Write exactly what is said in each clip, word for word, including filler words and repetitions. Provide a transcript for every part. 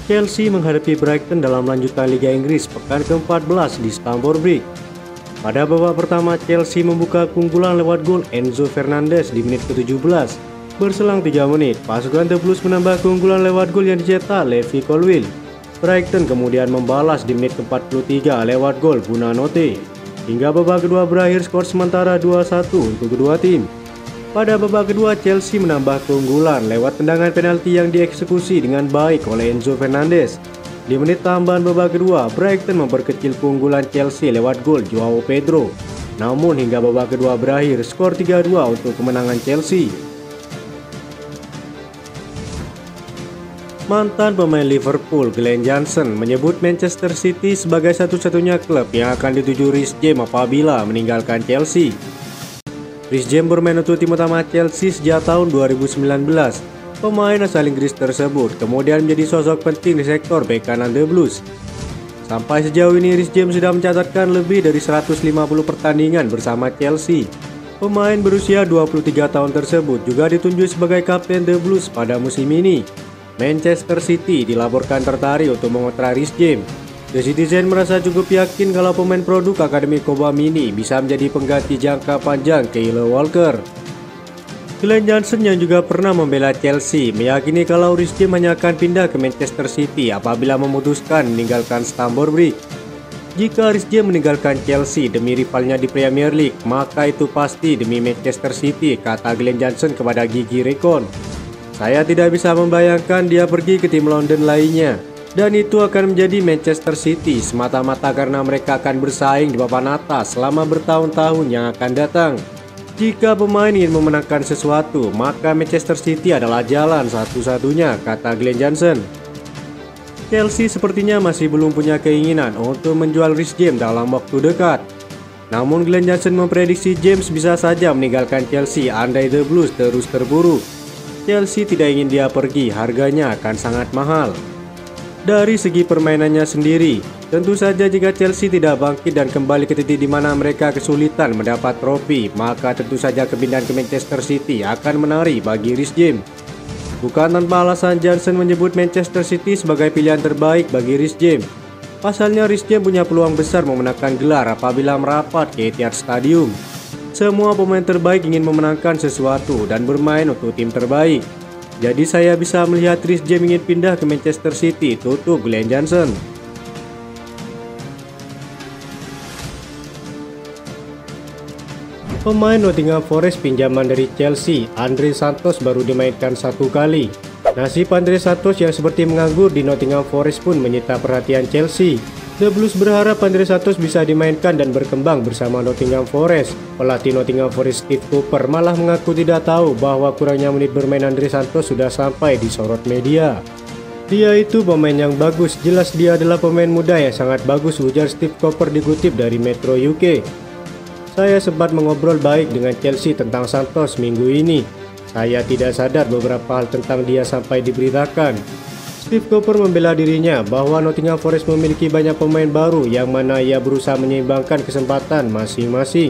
Chelsea menghadapi Brighton dalam lanjutan Liga Inggris pekan ke-empat belas di Stamford Bridge. Pada babak pertama, Chelsea membuka keunggulan lewat gol Enzo Fernandez di menit ke tujuh belas. Berselang tiga menit, pasukan The Blues menambah keunggulan lewat gol yang dicetak Levi Colwill. Brighton kemudian membalas di menit ke empat puluh tiga lewat gol Buonanotte. Hingga babak kedua berakhir skor sementara dua satu untuk kedua tim. Pada babak kedua, Chelsea menambah keunggulan lewat tendangan penalti yang dieksekusi dengan baik oleh Enzo Fernandez. Di menit tambahan babak kedua, Brighton memperkecil keunggulan Chelsea lewat gol Joao Pedro. Namun hingga babak kedua berakhir, skor tiga dua untuk kemenangan Chelsea. Mantan pemain Liverpool Glenn Johnson menyebut Manchester City sebagai satu-satunya klub yang akan dituju Reece James apabila meninggalkan Chelsea. Reece James bermain untuk tim utama Chelsea sejak tahun dua ribu sembilan belas. Pemain asal Inggris tersebut kemudian menjadi sosok penting di sektor bek kanan The Blues. Sampai sejauh ini Reece James sudah mencatatkan lebih dari seratus lima puluh pertandingan bersama Chelsea. Pemain berusia dua puluh tiga tahun tersebut juga ditunjuk sebagai kapten The Blues pada musim ini. Manchester City dilaporkan tertarik untuk mengontrak Reece James. The Citizen merasa cukup yakin kalau pemain produk Akademi Cobham ini bisa menjadi pengganti jangka panjang Kyle Walker. Glenn Johnson yang juga pernah membela Chelsea meyakini kalau Reece James hanya akan pindah ke Manchester City apabila memutuskan meninggalkan Stamford Bridge. Jika Reece James meninggalkan Chelsea demi rivalnya di Premier League, maka itu pasti demi Manchester City, kata Glenn Johnson kepada Gigi Recon. Saya tidak bisa membayangkan dia pergi ke tim London lainnya. Dan itu akan menjadi Manchester City semata-mata karena mereka akan bersaing di papan atas selama bertahun-tahun yang akan datang. Jika pemain ingin memenangkan sesuatu, maka Manchester City adalah jalan satu-satunya, kata Glenn Johnson. Chelsea sepertinya masih belum punya keinginan untuk menjual Reece James dalam waktu dekat. Namun Glenn Johnson memprediksi James bisa saja meninggalkan Chelsea andai The Blues terus terburuk. Chelsea tidak ingin dia pergi, harganya akan sangat mahal. Dari segi permainannya sendiri, tentu saja jika Chelsea tidak bangkit dan kembali ke titik di mana mereka kesulitan mendapat trofi, maka tentu saja kepindahan ke Manchester City akan menarik bagi Reece James. Bukan tanpa alasan Johnson menyebut Manchester City sebagai pilihan terbaik bagi Reece James. Pasalnya Reece James punya peluang besar memenangkan gelar apabila merapat ke Etihad Stadium. Semua pemain terbaik ingin memenangkan sesuatu dan bermain untuk tim terbaik. Jadi saya bisa melihat Reece James ingin pindah ke Manchester City, tutup Glenn Johnson. Pemain Nottingham Forest pinjaman dari Chelsea, Andre Santos baru dimainkan satu kali. Nasib Andre Santos yang seperti menganggur di Nottingham Forest pun menyita perhatian Chelsea. The Blues berharap Andre Santos bisa dimainkan dan berkembang bersama Nottingham Forest. Pelatih Nottingham Forest Steve Cooper malah mengaku tidak tahu bahwa kurangnya menit bermain Andre Santos sudah sampai disorot media. Dia itu pemain yang bagus, jelas dia adalah pemain muda yang sangat bagus, ujar Steve Cooper dikutip dari Metro U K. Saya sempat mengobrol baik dengan Chelsea tentang Santos minggu ini. Saya tidak sadar beberapa hal tentang dia sampai diberitakan. Steve Cooper membela dirinya bahwa Nottingham Forest memiliki banyak pemain baru yang mana ia berusaha menyeimbangkan kesempatan masing-masing.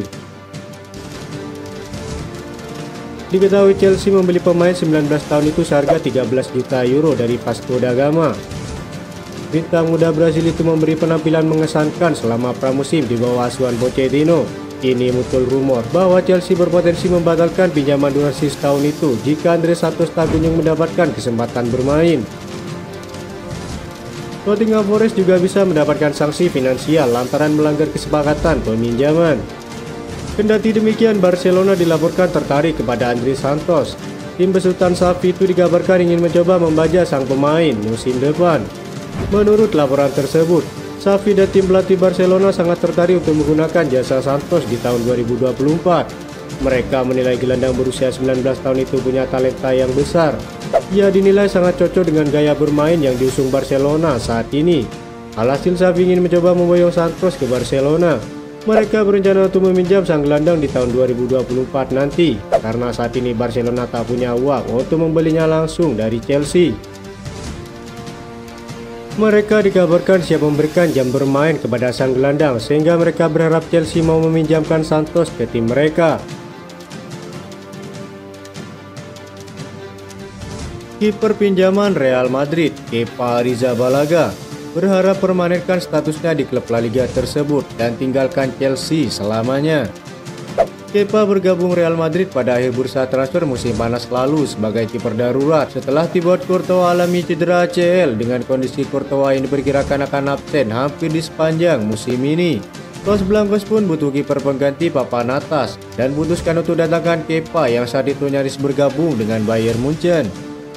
Diketahui Chelsea membeli pemain sembilan belas tahun itu seharga tiga belas juta euro dari Vasco da Gama. Bintang muda Brasil itu memberi penampilan mengesankan selama pramusim di bawah asuhan Pochettino. Kini muncul rumor bahwa Chelsea berpotensi membatalkan pinjaman durasi setahun itu jika Andre Santos tak kunjung mendapatkan kesempatan bermain. Nottingham Forest juga bisa mendapatkan sanksi finansial lantaran melanggar kesepakatan peminjaman. Kendati demikian, Barcelona dilaporkan tertarik kepada Andre Santos. Tim besutan Xavi itu dikabarkan ingin mencoba membajak sang pemain musim depan. Menurut laporan tersebut, Xavi dan tim pelatih Barcelona sangat tertarik untuk menggunakan jasa Santos di tahun dua ribu dua puluh empat. Mereka menilai gelandang berusia sembilan belas tahun itu punya talenta yang besar. Ia dinilai sangat cocok dengan gaya bermain yang diusung Barcelona saat ini. Alhasil Xavi ingin mencoba memboyong Santos ke Barcelona. Mereka berencana untuk meminjam sang gelandang di tahun dua ribu dua puluh empat nanti, karena saat ini Barcelona tak punya uang untuk membelinya langsung dari Chelsea. Mereka dikabarkan siap memberikan jam bermain kepada sang gelandang, sehingga mereka berharap Chelsea mau meminjamkan Santos ke tim mereka. Kiper pinjaman Real Madrid, Kepa Arrizabalaga, berharap permanenkan statusnya di klub La Liga tersebut dan tinggalkan Chelsea selamanya. Kepa bergabung Real Madrid pada akhir bursa transfer musim panas lalu sebagai kiper darurat setelah Thibaut Courtois alami cedera A C L. Dengan kondisi Courtois yang diperkirakan akan absen hampir di sepanjang musim ini, Los Blancos pun butuh kiper pengganti papan atas dan putuskan untuk datangkan Kepa yang saat itu nyaris bergabung dengan Bayern Munchen.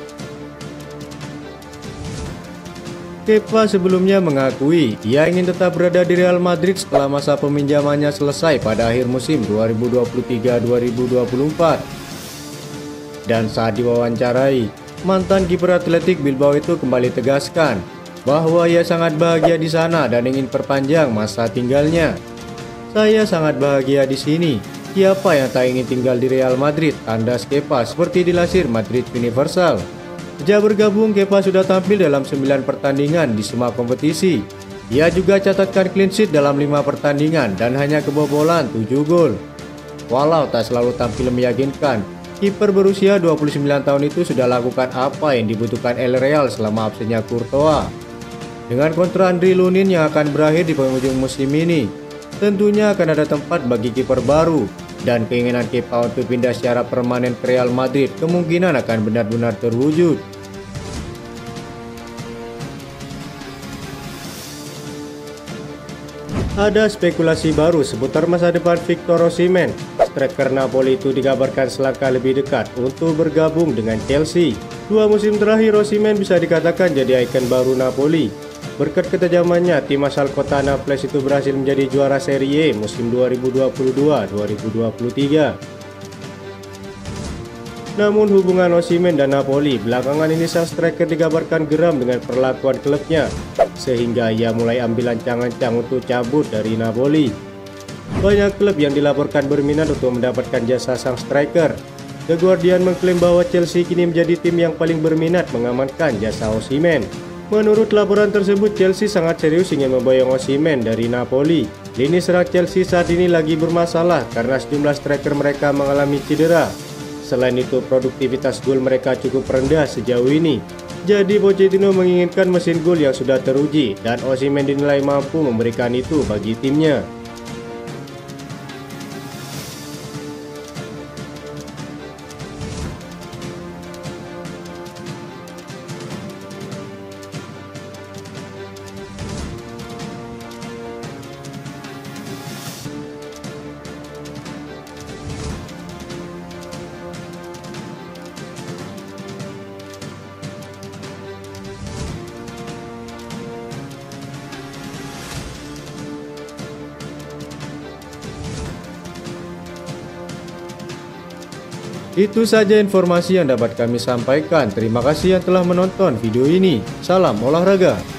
Kepa sebelumnya mengakui ia ingin tetap berada di Real Madrid setelah masa peminjamannya selesai pada akhir musim dua ribu dua puluh tiga dua ribu dua puluh empat. Dan saat diwawancarai, mantan kiper Athletic Bilbao itu kembali tegaskan bahwa ia sangat bahagia di sana dan ingin perpanjang masa tinggalnya. "Saya sangat bahagia di sini. Siapa yang tak ingin tinggal di Real Madrid?" tandas Kepa seperti dilansir Madrid Universal. Sejak bergabung, Kepa sudah tampil dalam sembilan pertandingan di semua kompetisi. Ia juga catatkan clean sheet dalam lima pertandingan dan hanya kebobolan tujuh gol. Walau tak selalu tampil meyakinkan, kiper berusia dua puluh sembilan tahun itu sudah lakukan apa yang dibutuhkan El Real selama absennya Courtois. Dengan kontrak Andriy Lunin yang akan berakhir di penghujung musim ini, tentunya akan ada tempat bagi kiper baru, dan keinginan Kepa untuk pindah secara permanen ke Real Madrid kemungkinan akan benar-benar terwujud. Ada spekulasi baru seputar masa depan Victor Osimhen. Striker Napoli itu dikabarkan selangkah lebih dekat untuk bergabung dengan Chelsea. Dua musim terakhir Osimhen bisa dikatakan jadi ikon baru Napoli. Berkat ketajamannya, tim asal kota Naples itu berhasil menjadi juara Serie A musim dua ribu dua puluh dua dua ribu dua puluh tiga. Namun hubungan Osimhen dan Napoli belakangan ini sang striker dikabarkan geram dengan perlakuan klubnya, sehingga ia mulai ambil ancang-ancang untuk cabut dari Napoli. Banyak klub yang dilaporkan berminat untuk mendapatkan jasa sang striker. The Guardian mengklaim bahwa Chelsea kini menjadi tim yang paling berminat mengamankan jasa Osimhen. Menurut laporan tersebut, Chelsea sangat serius ingin memboyong Osimhen dari Napoli. Lini serang Chelsea saat ini lagi bermasalah karena sejumlah striker mereka mengalami cedera. Selain itu, produktivitas gol mereka cukup rendah sejauh ini. Jadi Pochettino menginginkan mesin gol yang sudah teruji, dan Osimhen dinilai mampu memberikan itu bagi timnya. Itu saja informasi yang dapat kami sampaikan. Terima kasih yang telah menonton video ini. Salam olahraga.